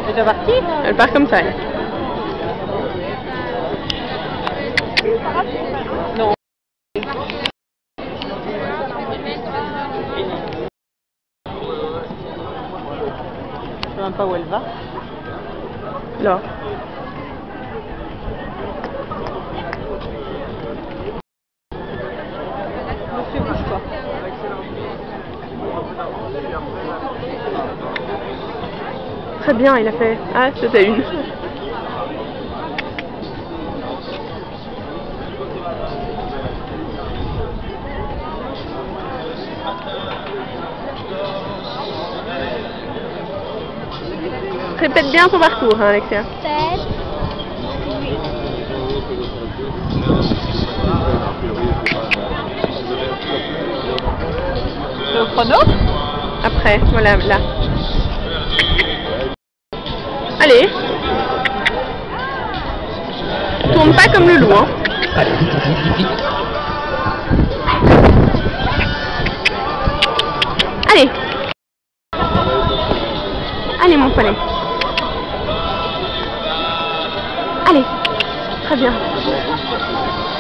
Elle est déjà partie? Elle part comme ça. Elle. Non. Je sais même pas où elle va. Là. Monsieur, bouge pas. Très bien, il a fait. Ah, c'était une. Répète bien ton parcours, hein, Alexia. 7, 8. C'est au chrono? Après, voilà, là. Allez. Tourne pas comme le loup, hein. Allez. Allez, mon poney. Allez. Très bien.